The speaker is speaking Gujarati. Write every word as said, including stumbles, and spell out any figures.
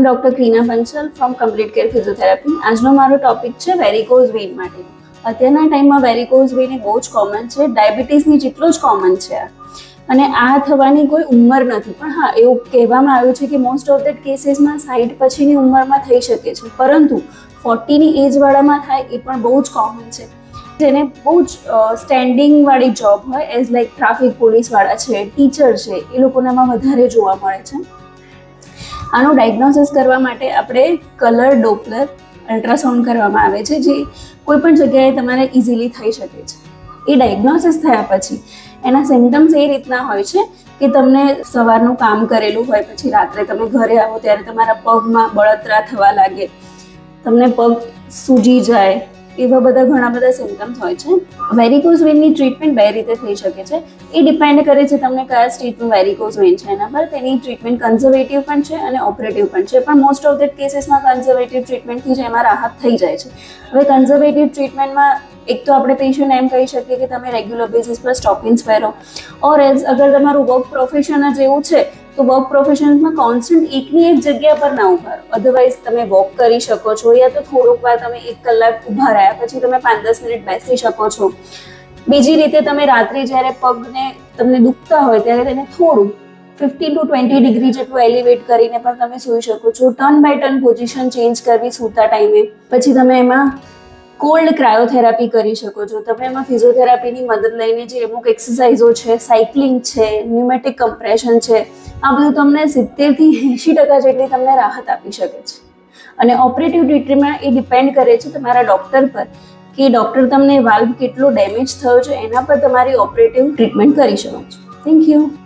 Doctor Krina Panchal from complete care physiotherapy. આજનો મારો ટોપિક છે વેરિકોઝ વેઇન માટે. અત્યારના ટાઈમમાં વેરિકોઝ વેઇન એ બહુ જ કોમન છે, ડાયાબિટીસની જેટલો જ કોમન છે અને આ થવાની કોઈ ઉંમર નથી. પણ હા, એવું કહેવામાં આવ્યું છે કે મોસ્ટ ઓફ દેટ કેસીસમાં સાઠ પછીની ઉંમરમાં થઈ શકે છે, પરંતુ ફોર્ટીની એજવાળામાં થાય એ પણ બહુ જ કોમન છે. જેને બહુ જ સ્ટેન્ડિંગવાળી જોબ હોય, એઝ લાઈક ટ્રાફિક પોલીસવાળા છે, ટીચર છે, એ લોકોનામાં વધારે જોવા મળે છે. આનું ડાયગ્નોસિસ કરવા માટે આપણે કલર ડોપલર અલ્ટ્રાસાઉન્ડ કરવામાં આવે છે, જે કોઈ પણ જગ્યાએ તમારે ઇઝીલી થઈ શકે છે. એ ડાયગ્નોસિસ થયા પછી એના સિમ્ટમ્સ એ રીતના હોય છે કે તમને સવારનું કામ કરેલું હોય, પછી રાત્રે તમે ઘરે આવો ત્યારે તમારા પગમાં બળતરા થવા લાગે, તમને પગ સૂજી જાય, એવા બધા ઘણા બધા સિમ્ટમ્સ હોય છે. વેરિકોઝ વેઇનની ટ્રીટમેન્ટ બે રીતે થઈ શકે છે. એ ડિપેન્ડ કરે છે તમને કયા સ્ટેજનું વેરિકોઝ વેઇન છે એના પર. તેની ટ્રીટમેન્ટ કન્ઝર્વેટિવ પણ છે અને ઓપરેટિવ પણ છે, પણ મોસ્ટ ઓફ દેટ કેસીસમાં કન્ઝર્વેટિવ ટ્રીટમેન્ટથી જ એમાં રાહત થઈ જાય છે. હવે કન્ઝર્વેટિવ ટ્રીટમેન્ટમાં એક તો આપણે પેશન્ટ એમ કહી શકીએ કે તમે રેગ્યુલર બેઝિસ પર સ્ટોકિન્સ પહેરો, ઓર એઝ અગર તમારું વર્ક પ્રોફેશન જ એવું છે તો વર્ક પ્રોફેશનમાં કોન્સ્ટન્ટ એકની એક જગ્યા પર ના ઊભા રહો. અધરવાઇઝ તમે વોક કરી શકો છો, યા તો થોડુંક વાર તમે એક કલાક ઊભા રહ્યા પછી તમે પાંચ દસ મિનિટ બેસી શકો છો. બીજી રીતે તમે રાત્રે જ્યારે પગને તમને દુખતા હોય ત્યારે તેને થોડું ફિફ્ટીન ટુ ટ્વેન્ટી ડિગ્રી જેટલું એલિવેટ કરીને પણ તમે સૂઈ શકો છો. Turn by turn position change કરવી સૂતા ટાઈમે. પછી તમે એમાં કોલ્ડ ક્રાયોથેરાપી કરી શકો છો. તમે એમાં ફિઝિયોથેરાપીની મદદ લઈને જે અમુક એક્સરસાઇઝો છે, સાયકલિંગ છે, ન્યુમેટિક કમ્પ્રેશન છે, આ બધું તમને સિત્તેરથી એંશી ટકા જેટલી તમને રાહત આપી શકે છે. અને ઓપરેટિવ ટ્રીટમેન્ટ એ ડિપેન્ડ કરે છે તમારા ડૉક્ટર પર કે ડૉક્ટર તમને વાલ્વ કેટલો ડેમેજ થયો છે એના પર તમારી ઓપરેટિવ ટ્રીટમેન્ટ કરી શકો છો. Thank you.